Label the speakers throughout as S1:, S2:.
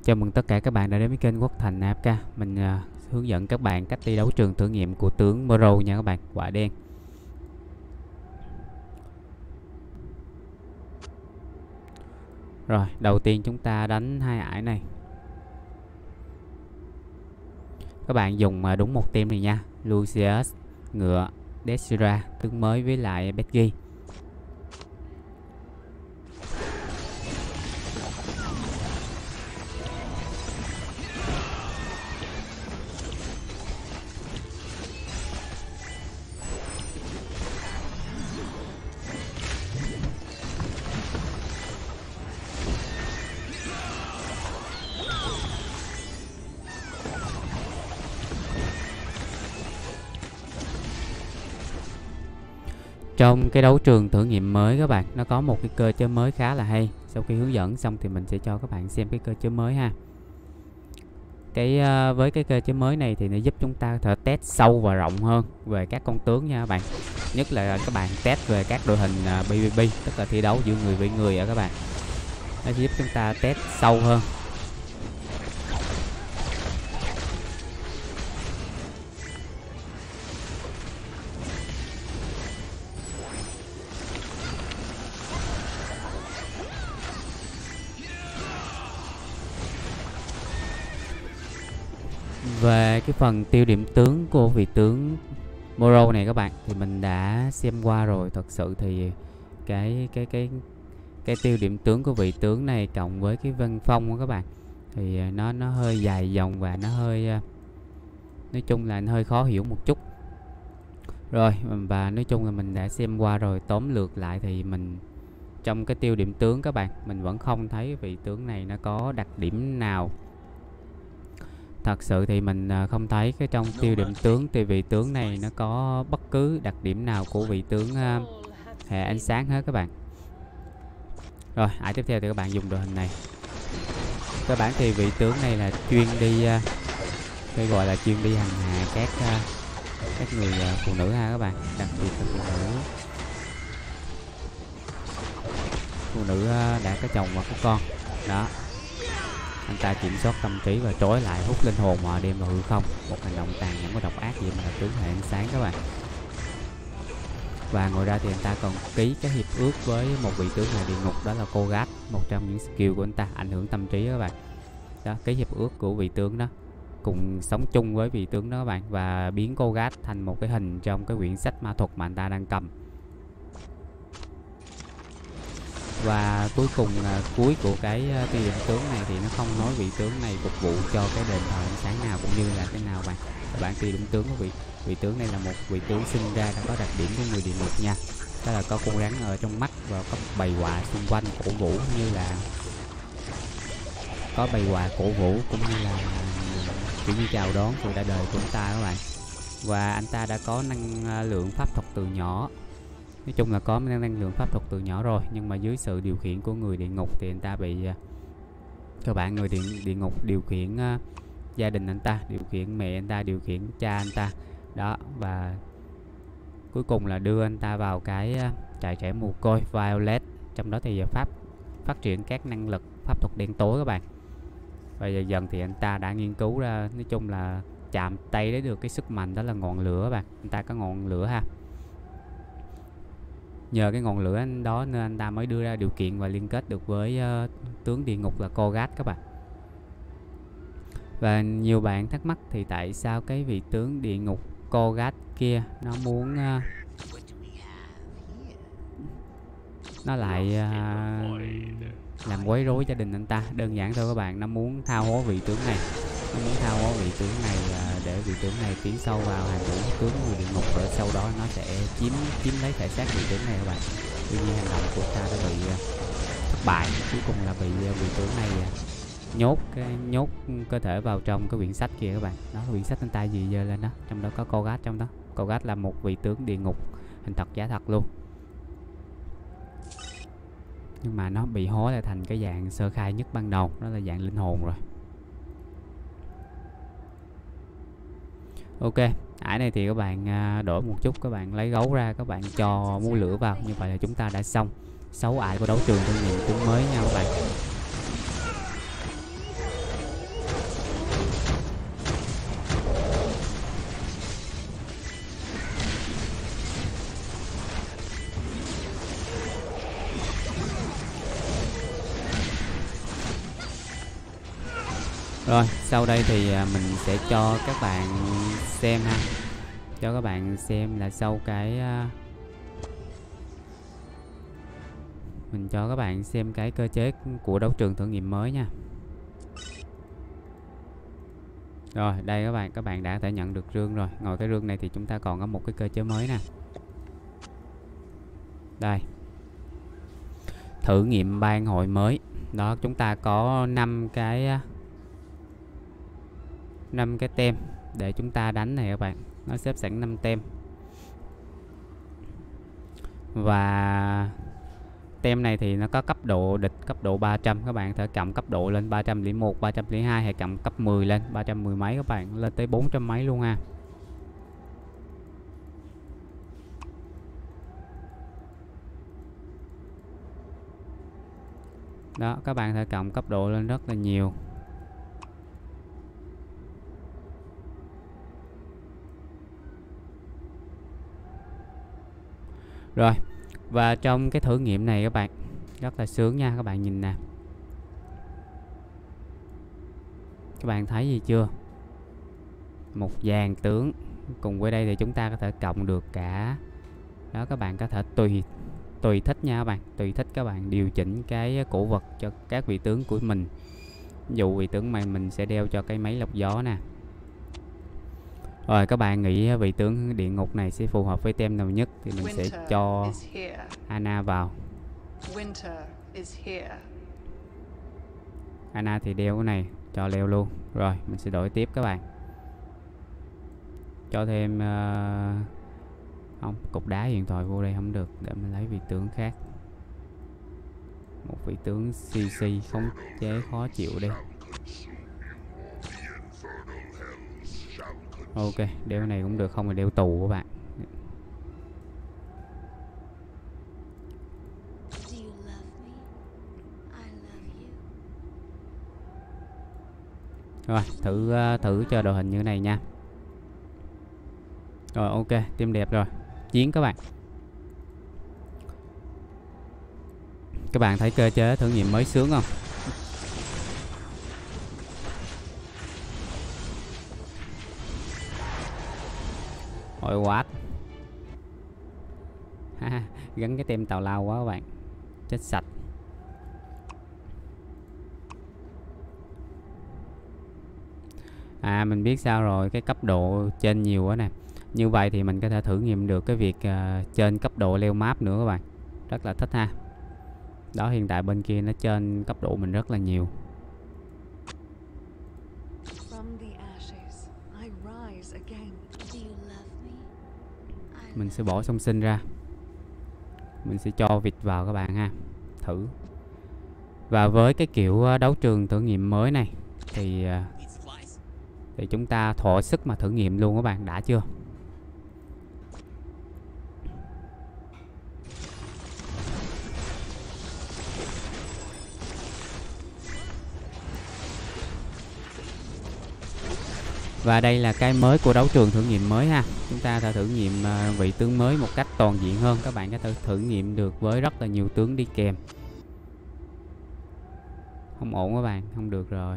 S1: Chào mừng tất cả các bạn đã đến với kênh Quốc Thành AFK. Mình hướng dẫn các bạn cách đi đấu trường thử nghiệm của tướng Moro nha các bạn, quả đen. Rồi, đầu tiên chúng ta đánh hai ải này. Các bạn dùng đúng một team này nha. Lucius, ngựa, Desira, tướng mới với lại Becky. Trong cái đấu trường thử nghiệm mới các bạn, nó có một cái cơ chế mới khá là hay. Sau khi hướng dẫn xong thì mình sẽ cho các bạn xem cái cơ chế mới ha. Với cái cơ chế mới này thì nó giúp chúng ta có thể test sâu và rộng hơn về các con tướng nha các bạn. Nhất là các bạn test về các đội hình PvP, tức là thi đấu giữa người với người các bạn. Nó sẽ giúp chúng ta test sâu hơn. Về cái phần tiêu điểm tướng của vị tướng Moro này các bạn thì mình đã xem qua rồi. Thật sự thì cái tiêu điểm tướng của vị tướng này cộng với cái văn phong của các bạn thì nó hơi dài dòng và nó hơi nói chung là nó hơi khó hiểu một chút. Rồi, và nói chung là mình đã xem qua rồi, tóm lược lại thì mình trong cái tiêu điểm tướng các bạn, mình vẫn không thấy vị tướng này nó có đặc điểm nào. Thật sự thì mình không thấy cái trong tiêu điểm tướng thì vị tướng này nó có bất cứ đặc điểm nào của vị tướng hệ ánh sáng hết các bạn. Rồi, tiếp theo thì các bạn dùng đội hình này. Các bạn thì vị tướng này là chuyên đi cái gọi là chuyên đi hành hạ các người phụ nữ ha các bạn, đặc biệt là phụ nữ đã có chồng và có con. Đó. Anh ta kiểm soát tâm trí và trói lại, hút linh hồn họ đem vào hư không. Một hành động tàn nhẫn và độc ác gì mà là tướng hệ ánh sáng các bạn. Và ngoài ra thì anh ta còn ký cái hiệp ước với một vị tướng hệ địa ngục, đó là Kogat. Một trong những skill của anh ta ảnh hưởng tâm trí các bạn. Đó, cái hiệp ước của vị tướng đó, cùng sống chung với vị tướng đó các bạn, và biến Kogat thành một cái hình trong cái quyển sách ma thuật mà anh ta đang cầm. Và cuối cùng cuối của cái tiêu điểm tướng này thì nó không nói vị tướng này phục vụ cho cái đền thờ ánh sáng nào cũng như là cái nào bạn. Các bạn tiêu điểm tướng của vị tướng này là một vị tướng sinh ra đã có đặc điểm của người địa ngục nha. Đó là có con rắn ở trong mắt và có bầy quạ xung quanh cổ vũ, như là có bầy quạ cổ vũ cũng như là kiểu như chào đón sự ra đời của anh ta các bạn. Và anh ta đã có năng lượng pháp thuật từ nhỏ. Nói chung là có năng lượng pháp thuật từ nhỏ rồi, nhưng mà dưới sự điều khiển của người địa ngục thì anh ta bị các bạn, người địa ngục điều khiển gia đình anh ta, điều khiển mẹ anh ta, điều khiển cha anh ta. Đó, và cuối cùng là đưa anh ta vào cái trại trẻ mồ côi Violet. Trong đó thì phát triển các năng lực pháp thuật đen tối các bạn. Và dần thì anh ta đã nghiên cứu ra, nói chung là chạm tay đến được cái sức mạnh, đó là ngọn lửa các bạn. Anh ta có ngọn lửa ha. Nhờ cái ngọn lửa đó nên anh ta mới đưa ra điều kiện và liên kết được với tướng địa ngục là Kogat các bạn. Và nhiều bạn thắc mắc thì tại sao cái vị tướng địa ngục Kogat kia nó muốn nó lại làm quấy rối gia đình anh ta. Đơn giản thôi các bạn, nó muốn thao hố vị tướng này. Nó muốn thao hố vị tướng này để vị tướng này tiến sâu vào hàng ngũ tướng người địa ngục, rồi sau đó nó sẽ chiếm lấy thể xác vị tướng này các bạn. Tuy nhiên hành động của ta đã bị thất bại, cuối cùng là bị vị tướng này nhốt cơ thể vào trong cái quyển sách kia các bạn. Đó, quyển sách anh ta gì giờ lên đó, trong đó có Kogat trong đó. Kogat là một vị tướng địa ngục hình thật giả thật luôn, nhưng mà nó bị hối lại thành cái dạng sơ khai nhất ban đầu, đó là dạng linh hồn rồi. Ok, ải này thì các bạn đổi một chút, các bạn lấy gấu ra, các bạn cho mũi lửa vào. Như vậy là chúng ta đã xong 6 ải của đấu trường thử nghiệm tướng mới nha các bạn. Rồi, sau đây thì mình sẽ cho các bạn xem ha. Cho các bạn xem là sau cái mình cho các bạn xem cái cơ chế của đấu trường thử nghiệm mới nha. Rồi, đây các bạn đã có thể nhận được rương rồi. Ngoài cái rương này thì chúng ta còn có một cái cơ chế mới nè. Đây. Thử nghiệm ban hội mới. Đó, chúng ta có 5 cái tem để chúng ta đánh này các bạn. Nó xếp sẵn 5 tem. Và tem này thì nó có cấp độ địch cấp độ 300, các bạn thể cầm cấp độ lên 301, 302 hay cầm cấp 10 lên 310 mấy, các bạn lên tới 400 mấy luôn ha. Đó, các bạn thể cầm cấp độ lên rất là nhiều. Rồi, và trong cái thử nghiệm này các bạn rất là sướng nha, các bạn nhìn nè. Các bạn thấy gì chưa? Một dàn tướng. Cùng với đây thì chúng ta có thể cộng được cả. Đó, các bạn có thể tùy thích nha các bạn. Tùy thích các bạn điều chỉnh cái cổ vật cho các vị tướng của mình. Ví dụ vị tướng này mình sẽ đeo cho cái máy lọc gió nè. Rồi các bạn nghĩ vị tướng địa ngục này sẽ phù hợp với tem nào nhất thì mình sẽ cho Anna vào. Anna thì đeo cái này cho leo luôn. Rồi mình sẽ đổi tiếp các bạn. Cho thêm không, cục đá huyền thoại vô đây không được, để mình lấy vị tướng khác. Một vị tướng CC khống chế khó chịu đi. Ok, đeo này cũng được, không thì đeo tù các bạn. Rồi, thử cho đội hình như này nha. Rồi ok, team đẹp rồi. Chiến các bạn. Các bạn thấy cơ chế thử nghiệm mới sướng không? Ôi quá. Gắn cái tem tào lao quá các bạn. Chết sạch. À mình biết sao rồi, cái cấp độ trên nhiều quá nè. Như vậy thì mình có thể thử nghiệm được cái việc trên cấp độ leo map nữa các bạn. Rất là thích ha. Đó, hiện tại bên kia nó trên cấp độ mình rất là nhiều. Mình sẽ bỏ song sinh ra. Mình sẽ cho vịt vào các bạn ha. Thử. Và với cái kiểu đấu trường thử nghiệm mới này thì chúng ta thỏa sức mà thử nghiệm luôn các bạn, đã chưa? Và đây là cái mới của đấu trường thử nghiệm mới ha. Chúng ta sẽ thử nghiệm vị tướng mới một cách toàn diện hơn. Các bạn có thể thử nghiệm được với rất là nhiều tướng đi kèm. Không ổn các bạn, không được rồi.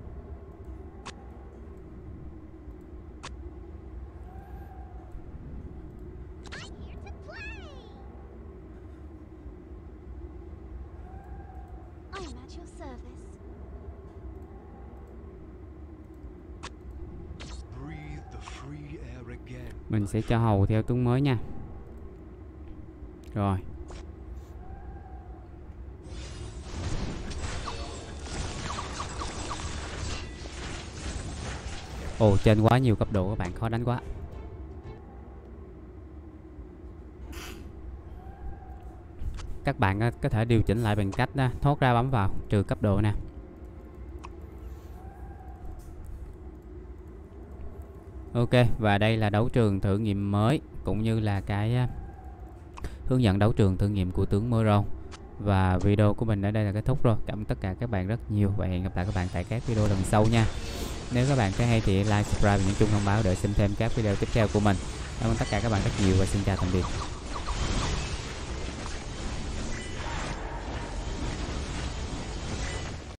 S1: Mình sẽ cho hầu theo tướng mới nha. Rồi. Ồ, trên quá nhiều cấp độ các bạn, khó đánh quá. Các bạn có thể điều chỉnh lại bằng cách thoát ra bấm vào trừ cấp độ nè. Ok, và đây là đấu trường thử nghiệm mới cũng như là cái hướng dẫn đấu trường thử nghiệm của tướng Moro. Và video của mình ở đây là kết thúc rồi. Cảm ơn tất cả các bạn rất nhiều và hẹn gặp lại các bạn tại các video lần sau nha. Nếu các bạn thấy hay thì like, subscribe và nhấn chuông thông báo để xem thêm các video tiếp theo của mình. Cảm ơn tất cả các bạn rất nhiều và xin chào tạm biệt.